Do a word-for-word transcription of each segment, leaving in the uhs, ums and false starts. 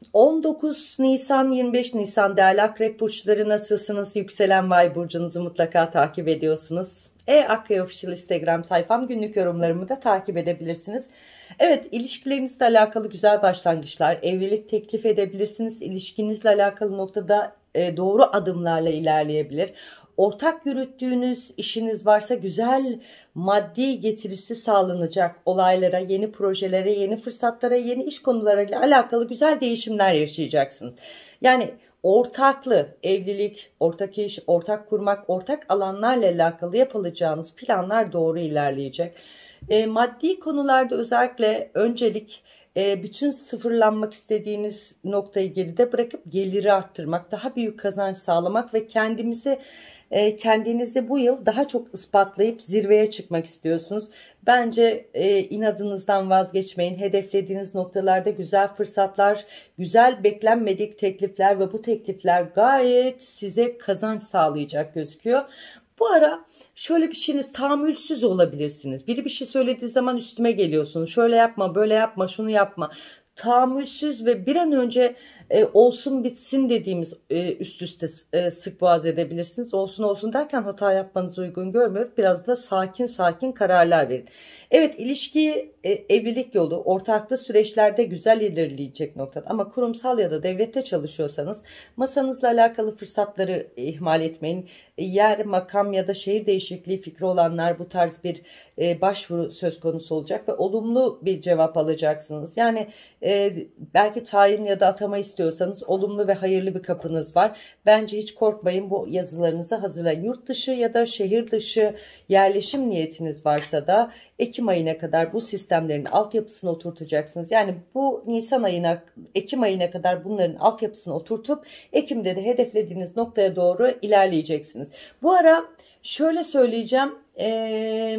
on dokuz Nisan yirmi beş Nisan değerli akrep burçları, nasılsınız? Yükselen Vay burcunuzu mutlaka takip ediyorsunuz. E-Akrep Official Instagram sayfam, günlük yorumlarımı da takip edebilirsiniz. Evet, ilişkilerinizle alakalı güzel başlangıçlar, evlilik teklif edebilirsiniz. İlişkinizle alakalı noktada e, doğru adımlarla ilerleyebilir. Ortak yürüttüğünüz işiniz varsa güzel maddi getirisi sağlanacak olaylara, yeni projelere, yeni fırsatlara, yeni iş konularıyla alakalı güzel değişimler yaşayacaksınız. Yani ortaklı evlilik, ortak iş, ortak kurmak, ortak alanlarla alakalı yapılacağınız planlar doğru ilerleyecek. E, maddi konularda özellikle öncelik e, bütün sıfırlanmak istediğiniz noktayı geride bırakıp geliri arttırmak, daha büyük kazanç sağlamak ve kendimizi e, kendinizi bu yıl daha çok ispatlayıp zirveye çıkmak istiyorsunuz. Bence e, inadınızdan vazgeçmeyin. Hedeflediğiniz noktalarda güzel fırsatlar, güzel beklenmedik teklifler ve bu teklifler gayet size kazanç sağlayacak gözüküyor. Bu ara şöyle bir şeyiniz, tahammülsüz olabilirsiniz. Biri bir şey söylediği zaman üstüme geliyorsunuz. Şöyle yapma, böyle yapma, şunu yapma. Tahammülsüz ve bir an önce e, olsun bitsin dediğimiz e, üst üste e, sık boğaz edebilirsiniz. Olsun olsun derken hata yapmanızı uygun görmüyorum. Biraz da sakin sakin kararlar verin. Evet, ilişkiyi e, evlilik yolu, ortaklı süreçlerde güzel ilerleyecek noktada. Ama kurumsal ya da devlette çalışıyorsanız masanızla alakalı fırsatları ihmal etmeyin. E, yer, makam ya da şehir değişikliği fikri olanlar bu tarz bir e, başvuru söz konusu olacak ve olumlu bir cevap alacaksınız. Yani e, belki tayin ya da atama istiyorsanız olumlu ve hayırlı bir kapınız var. Bence hiç korkmayın, bu yazılarınızı hazırlayın. Yurt dışı ya da şehir dışı yerleşim niyetiniz varsa da Ekim ayına kadar bu sistemlerin altyapısını oturtacaksınız. Yani bu Nisan ayına, Ekim ayına kadar bunların altyapısını oturtup Ekim'de de hedeflediğiniz noktaya doğru ilerleyeceksiniz. Bu ara şöyle söyleyeceğim, ee,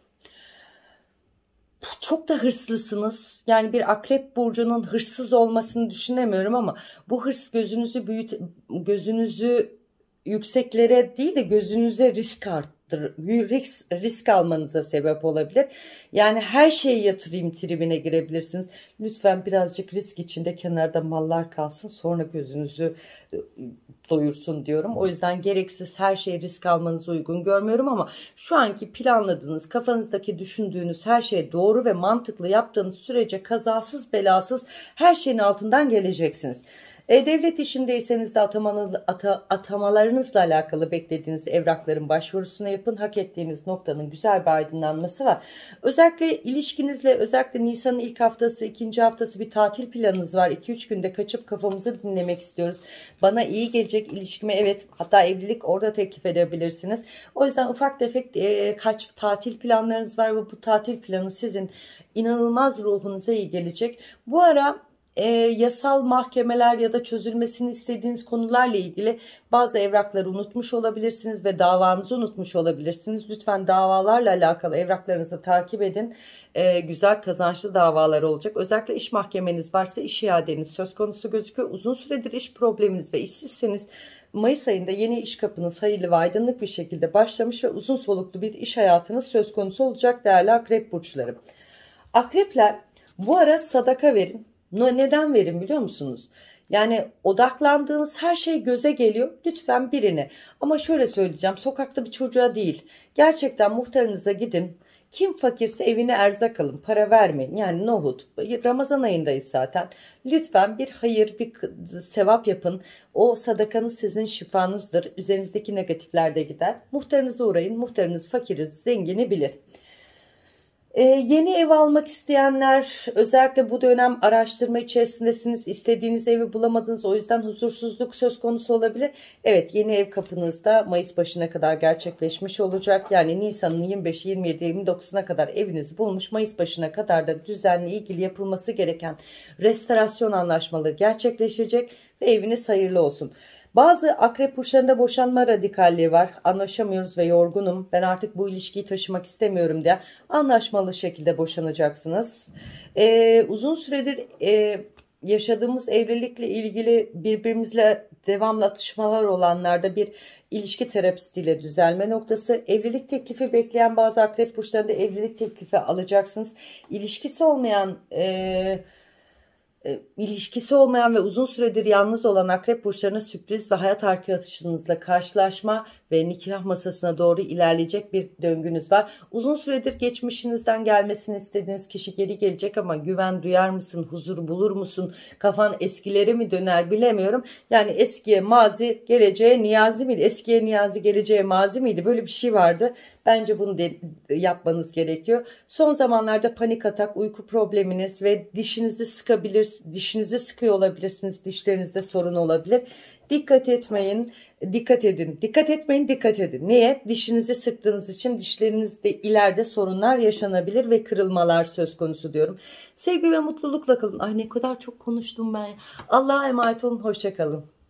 çok da hırslısınız. Yani bir akrep burcunun hırsız olmasını düşünemiyorum ama bu hırs gözünüzü büyüt, gözünüzü yükseklere değil de gözünüze risk arttırır. Risk, risk almanıza sebep olabilir. Yani her şeyi yatırayım tribine girebilirsiniz. Lütfen birazcık risk içinde kenarda mallar kalsın, sonra gözünüzü doyursun diyorum. O yüzden gereksiz her şeye risk almanızı uygun görmüyorum ama şu anki planladığınız, kafanızdaki düşündüğünüz her şey doğru ve mantıklı yaptığınız sürece kazasız belasız her şeyin altından geleceksiniz. E, devlet işindeyseniz de atamanı, ata, atamalarınızla alakalı beklediğiniz evrakların başvurusunu yapın. Hak ettiğiniz noktanın güzel bir aydınlanması var. Özellikle ilişkinizle, özellikle Nisan'ın ilk haftası, ikinci haftası bir tatil planınız var. iki üç günde kaçıp kafamızı dinlemek istiyoruz. Bana iyi gelecek ilişkime, evet, hatta evlilik orada teklif edebilirsiniz. O yüzden ufak tefek e, kaç tatil planlarınız var ve bu tatil planı sizin inanılmaz ruhunuza iyi gelecek. Bu ara E, yasal mahkemeler ya da çözülmesini istediğiniz konularla ilgili bazı evrakları unutmuş olabilirsiniz ve davanızı unutmuş olabilirsiniz. Lütfen davalarla alakalı evraklarınızı takip edin. E, güzel kazançlı davalar olacak. Özellikle iş mahkemeniz varsa iş iadeniz söz konusu gözüküyor. Uzun süredir iş probleminiz ve işsizseniz Mayıs ayında yeni iş kapınız hayırlı ve aydınlık bir şekilde başlamış ve uzun soluklu bir iş hayatınız söz konusu olacak değerli akrep burçları. Akrepler, bu ara sadaka verin. Neden verin biliyor musunuz? Yani odaklandığınız her şey göze geliyor. Lütfen birine. Ama şöyle söyleyeceğim. Sokakta bir çocuğa değil. Gerçekten muhtarınıza gidin. Kim fakirse evine erzak alın. Para vermeyin. Yani nohut. Ramazan ayındayız zaten. Lütfen bir hayır, bir sevap yapın. O sadakanız sizin şifanızdır. Üzerinizdeki negatifler de gider. Muhtarınıza uğrayın. Muhtarınız fakiriz, zengini bilir. Ee, yeni ev almak isteyenler, özellikle bu dönem araştırma içerisindesiniz, istediğiniz evi bulamadınız, o yüzden huzursuzluk söz konusu olabilir. Evet, yeni ev kapınızda Mayıs başına kadar gerçekleşmiş olacak. Yani Nisan'ın yirmi beşi, yirmi yedi, yirmi dokuzuna kadar evinizi bulmuş, Mayıs başına kadar da düzenli ilgili yapılması gereken restorasyon anlaşmaları gerçekleşecek ve eviniz hayırlı olsun. Bazı akrep burçlarında boşanma radikalliği var. Anlaşamıyoruz ve yorgunum, ben artık bu ilişkiyi taşımak istemiyorum diye anlaşmalı şekilde boşanacaksınız. Ee, uzun süredir e, yaşadığımız evlilikle ilgili birbirimizle devamlı atışmalar olanlarda bir ilişki terapistiyle düzelme noktası. Evlilik teklifi bekleyen bazı akrep burçlarında evlilik teklifi alacaksınız. İlişkisi olmayan... E, e, ilişkisi olmayan ve uzun süredir yalnız olan akrep burçlarına sürpriz ve hayat arkadaşınızla karşılaşma ve nikah masasına doğru ilerleyecek bir döngünüz var. Uzun süredir geçmişinizden gelmesini istediğiniz kişi geri gelecek ama güven duyar mısın, huzur bulur musun, kafan eskilere mi döner bilemiyorum. Yani eskiye mazi, geleceğe niyazi miydi? Eskiye niyazi, geleceğe mazi miydi? Böyle bir şey vardı. Bence bunu de, yapmanız gerekiyor. Son zamanlarda panik atak, uyku probleminiz ve dişinizi sıkabilir, dişinizi sıkıyor olabilirsiniz. Dişlerinizde sorun olabilir. Dikkat etmeyin, dikkat edin. Dikkat etmeyin, dikkat edin. Niye? Dişinizi sıktığınız için dişlerinizde ileride sorunlar yaşanabilir ve kırılmalar söz konusu diyorum. Sevgi ve mutlulukla kalın. Ay ne kadar çok konuştum ben. Allah'a emanet olun, hoşça kalın.